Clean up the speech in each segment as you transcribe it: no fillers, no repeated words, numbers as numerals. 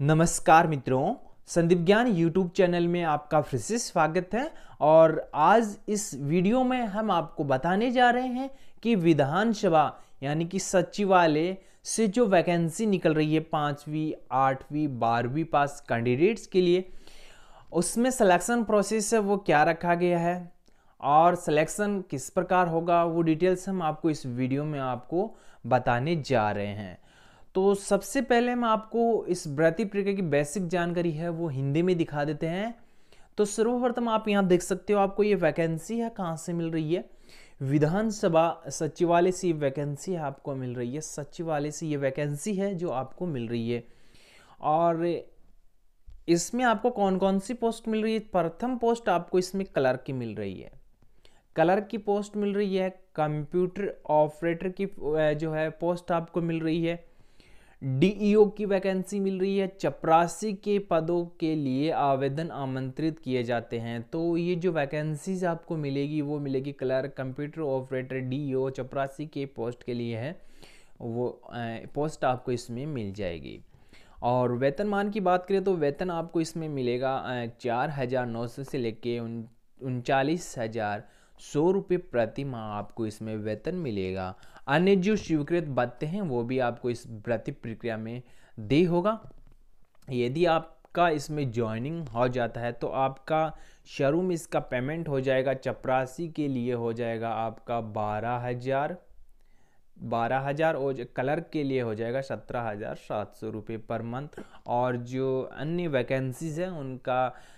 नमस्कार मित्रों, संदीप ज्ञान यूट्यूब चैनल में आपका फिर से स्वागत है। और आज इस वीडियो में हम आपको बताने जा रहे हैं कि विधानसभा यानी कि सचिवालय से जो वैकेंसी निकल रही है 5वीं 8वीं 12वीं पास कैंडिडेट्स के लिए, उसमें सिलेक्शन प्रोसेस है वो क्या रखा गया है और सिलेक्शन किस प्रकार होगा, वो डिटेल्स हम आपको इस वीडियो में आपको बताने जा रहे हैं। तो सबसे पहले हम आपको इस भर्ती प्रक्रिया की बेसिक जानकारी है वो हिंदी में दिखा देते हैं। तो सर्वप्रथम आप यहाँ देख सकते हो, आपको ये वैकेंसी है कहाँ से मिल रही है। विधानसभा सचिवालय से ये वैकेंसी आपको मिल रही है। सचिवालय से ये वैकेंसी है जो आपको मिल रही है। और इसमें आपको कौन कौन सी पोस्ट मिल रही है। प्रथम पोस्ट आपको इसमें क्लर्क की मिल रही है। क्लर्क की पोस्ट मिल रही है। कंप्यूटर ऑपरेटर की जो है पोस्ट आपको मिल रही है। डीईओ की वैकेंसी मिल रही है। चपरासी के पदों के लिए आवेदन आमंत्रित किए जाते हैं। तो ये जो वैकेंसीज आपको मिलेगी वो मिलेगी क्लर्क, कंप्यूटर ऑपरेटर, डीईओ, चपरासी के पोस्ट के लिए है, वो पोस्ट आपको इसमें मिल जाएगी। और वेतनमान की बात करें तो वेतन आपको इसमें मिलेगा 4,900 से लेके 39,100 प्रति माह आपको इसमें वेतन मिलेगा। अन्य जो स्वीकृत भत्ते हैं वो भी आपको इस भर्ती प्रक्रिया में दे होगा। यदि आपका इसमें ज्वाइनिंग हो जाता है तो आपका शुरू में इसका पेमेंट हो जाएगा, चपरासी के लिए हो जाएगा आपका 12,000 और क्लर्क के लिए हो जाएगा 17,700 रुपये पर मंथ। और जो अन्य वैकेंसीज हैं उनका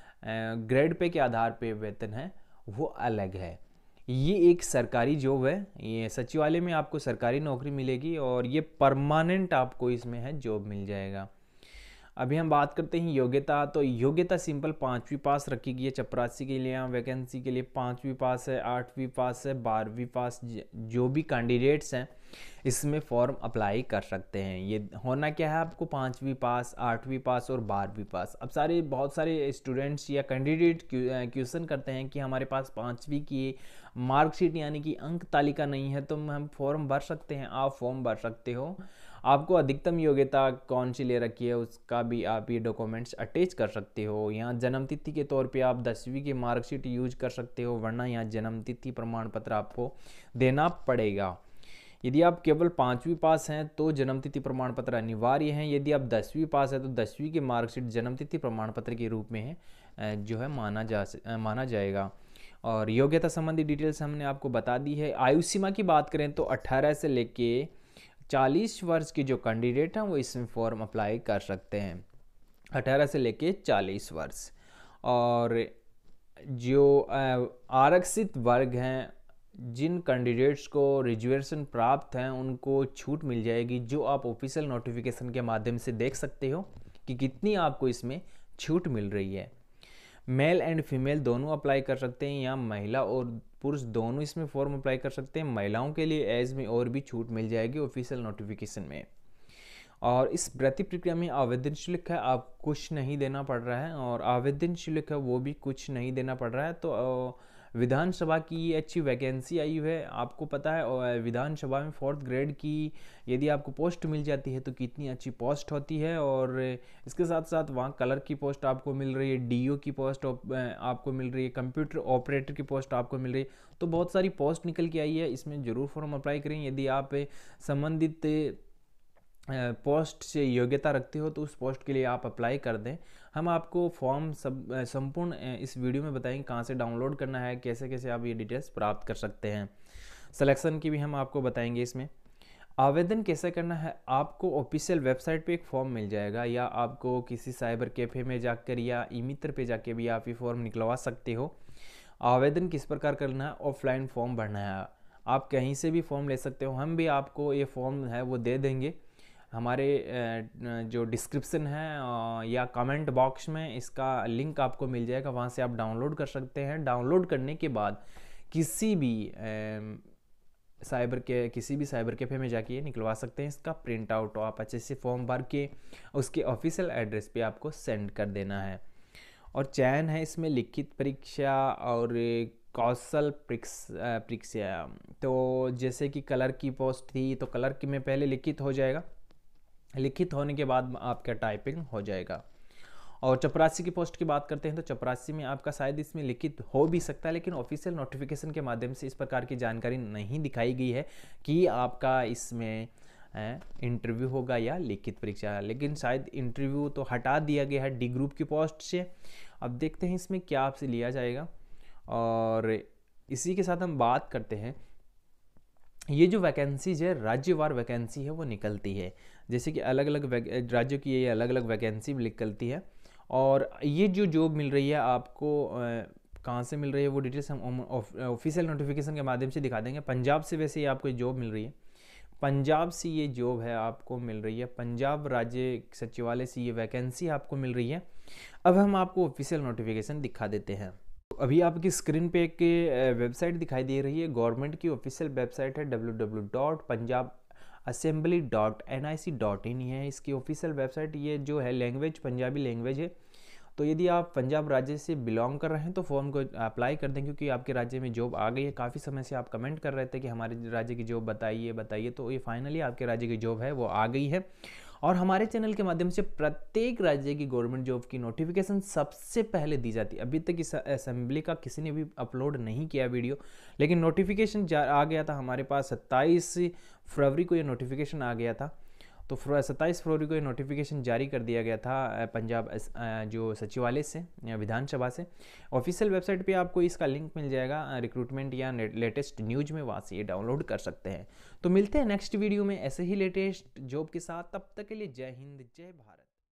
ग्रेड पे के आधार पे वेतन है वो अलग है। ये एक सरकारी जॉब है, ये सचिवालय में आपको सरकारी नौकरी मिलेगी और ये परमानेंट आपको इसमें है जॉब मिल जाएगा। अभी हम बात करते हैं योग्यता। तो योग्यता सिंपल 5वीं पास रखी गई है। चपरासी के लिए यहाँ वैकेंसी के लिए 5वीं पास है, 8वीं पास है, 12वीं पास। जो भी कैंडिडेट्स हैं इसमें फॉर्म अप्लाई कर सकते हैं। ये होना क्या है, आपको 5वीं पास, 8वीं पास और 12वीं पास। अब बहुत सारे स्टूडेंट्स या कैंडिडेट क्वेश्चन करते हैं कि हमारे पास 5वीं की मार्कशीट यानी कि अंक तालिका नहीं है तो हम फॉर्म भर सकते हैं। आप फॉर्म भर सकते हो। आपको अधिकतम योग्यता कौन सी ले रखी है उसका भी आप ये डॉक्यूमेंट्स अटैच कर सकते हो। यहाँ जन्म तिथि के तौर पे आप 10वीं की मार्कशीट यूज कर सकते हो, वरना यहाँ जन्म तिथि प्रमाण पत्र आपको देना पड़ेगा। यदि आप केवल 5वीं पास हैं तो जन्म तिथि प्रमाण पत्र अनिवार्य है। यदि आप 10वीं पास है तो 10वीं की मार्कशीट जन्म तिथि प्रमाण पत्र के रूप में है जो है माना जाएगा। और योग्यता संबंधी डिटेल्स हमने आपको बता दी है। आयु सीमा की बात करें तो 18 से लेके 40 वर्ष के जो कैंडिडेट हैं वो इसमें फॉर्म अप्लाई कर सकते हैं, 18 से लेके 40 वर्ष। और जो आरक्षित वर्ग हैं, जिन कैंडिडेट्स को रिजर्वेशन प्राप्त हैं उनको छूट मिल जाएगी, जो आप ऑफिशियल नोटिफिकेशन के माध्यम से देख सकते हो कि कितनी आपको इसमें छूट मिल रही है। मेल एंड फीमेल दोनों अप्लाई कर सकते हैं, या महिला और पुरुष दोनों इसमें फॉर्म अप्लाई कर सकते हैं। महिलाओं के लिए एज में और भी छूट मिल जाएगी ऑफिशियल नोटिफिकेशन में। और इस भर्ती प्रक्रिया में आवेदन शुल्क है, आप कुछ नहीं देना पड़ रहा है, और आवेदन शुल्क है वो भी कुछ नहीं देना पड़ रहा है। तो विधानसभा की अच्छी वैकेंसी आई हुई है। आपको पता है और विधानसभा में 4th ग्रेड की यदि आपको पोस्ट मिल जाती है तो कितनी अच्छी पोस्ट होती है। और इसके साथ साथ वहाँ क्लर्क की पोस्ट आपको मिल रही है, डीओ की पोस्ट आपको मिल रही है, कंप्यूटर ऑपरेटर की पोस्ट आपको मिल रही है। तो बहुत सारी पोस्ट निकल के आई है, इसमें ज़रूर फॉर्म अप्लाई करें। यदि आप संबंधित पोस्ट से योग्यता रखते हो तो उस पोस्ट के लिए आप अप्लाई कर दें। हम आपको फॉर्म संपूर्ण इस वीडियो में बताएंगे कहाँ से डाउनलोड करना है, कैसे कैसे आप ये डिटेल्स प्राप्त कर सकते हैं। सिलेक्शन की भी हम आपको बताएंगे। इसमें आवेदन कैसे करना है, आपको ऑफिशियल वेबसाइट पे एक फॉर्म मिल जाएगा, या आपको किसी साइबर कैफ़े में जाकर या ई मित्र पे जाके भी आप ये फॉर्म निकलवा सकते हो। आवेदन किस प्रकार करना है, ऑफलाइन फॉर्म भरना है। आप कहीं से भी फॉर्म ले सकते हो, हम भी आपको ये फॉर्म है वो दे देंगे। हमारे जो डिस्क्रिप्शन है या कमेंट बॉक्स में इसका लिंक आपको मिल जाएगा, वहाँ से आप डाउनलोड कर सकते हैं। डाउनलोड करने के बाद किसी भी साइबर कैफे में जाके निकलवा सकते हैं। इसका प्रिंट आउट आप अच्छे से फॉर्म भर के उसके ऑफिशियल एड्रेस पे आपको सेंड कर देना है। और चयन है इसमें लिखित परीक्षा और कौशल परीक्षा। तो जैसे कि क्लर्क की पोस्ट थी तो क्लर्क में पहले लिखित हो जाएगा, लिखित होने के बाद आपका टाइपिंग हो जाएगा। और चपरासी की पोस्ट की बात करते हैं तो चपरासी में आपका शायद इसमें लिखित हो भी सकता है, लेकिन ऑफिशियल नोटिफिकेशन के माध्यम से इस प्रकार की जानकारी नहीं दिखाई गई है कि आपका इसमें इंटरव्यू होगा या लिखित परीक्षा। लेकिन शायद इंटरव्यू तो हटा दिया गया है डी ग्रुप की पोस्ट से। अब देखते हैं इसमें क्या आपसे लिया जाएगा। और इसी के साथ हम बात करते हैं, ये जो वैकेंसीज है राज्यवार वैकेंसी है वो निकलती है, जैसे कि अलग अलग राज्यों की ये अलग अलग वैकेंसी निकलती है। और ये जो जॉब मिल रही है आपको कहाँ से मिल रही है वो डिटेल्स हम ऑफिशियल नोटिफिकेशन के माध्यम से दिखा देंगे। पंजाब से वैसे ये आपको जॉब मिल रही है, पंजाब से ये जॉब है आपको मिल रही है, पंजाब राज्य सचिवालय से ये वैकेंसी आपको मिल रही है। अब हम आपको ऑफिशियल नोटिफिकेशन दिखा देते हैं। अभी आपकी स्क्रीन पे एक वेबसाइट दिखाई दे रही है, गवर्नमेंट की ऑफिशियल वेबसाइट है www.punjabassembly.nic.in है इसकी ऑफिशियल वेबसाइट। ये जो है लैंग्वेज पंजाबी लैंग्वेज है। तो यदि आप पंजाब राज्य से बिलोंग कर रहे हैं तो फॉर्म को अप्लाई कर दें, क्योंकि आपके राज्य में जॉब आ गई है। काफ़ी समय से आप कमेंट कर रहे थे कि हमारे राज्य की जॉब बताइए बताइए, तो ये फाइनली आपके राज्य की जॉब है वो आ गई है। और हमारे चैनल के माध्यम से प्रत्येक राज्य की गवर्नमेंट जॉब की नोटिफिकेशन सबसे पहले दी जाती है। अभी तक इस असेंबली का किसी ने भी अपलोड नहीं किया वीडियो, लेकिन नोटिफिकेशन आ गया था हमारे पास 27 फरवरी को ये नोटिफिकेशन आ गया था। तो 27 फरवरी को ये नोटिफिकेशन जारी कर दिया गया था पंजाब जो सचिवालय से विधानसभा से। ऑफिशियल वेबसाइट पे आपको इसका लिंक मिल जाएगा रिक्रूटमेंट या लेटेस्ट न्यूज में, वहाँ से ये डाउनलोड कर सकते हैं। तो मिलते हैं नेक्स्ट वीडियो में ऐसे ही लेटेस्ट जॉब के साथ, तब तक के लिए जय हिंद जय भारत।